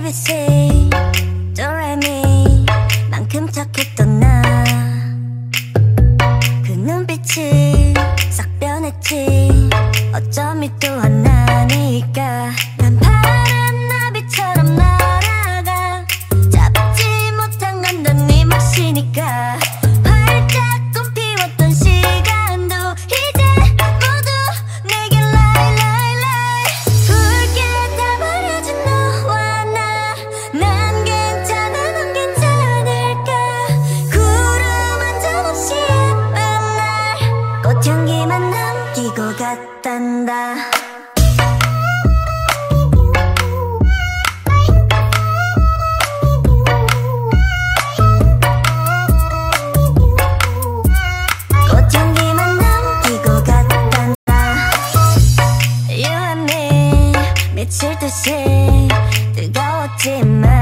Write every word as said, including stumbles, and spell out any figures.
에이비씨 도레미 만큼 착했던 나 그 눈빛이 싹 변했지. 어쩜 이 또 하나니까 난 파란 나비처럼 날아가. 잡지 못한 건 넌 네 몫이니까. 활짝 꽃피웠던 시간도 이제 모두 내게 lie lie lie. 붉게 다 버려진 너와 나. 난 괜찮아 넌 괜찮을까. 구름 한 점 없이 예쁜 날 꽃향기만 남기고 갔단다. 꽃향기만 남기고 갔단다. You and me 미칠 듯이 뜨거웠지만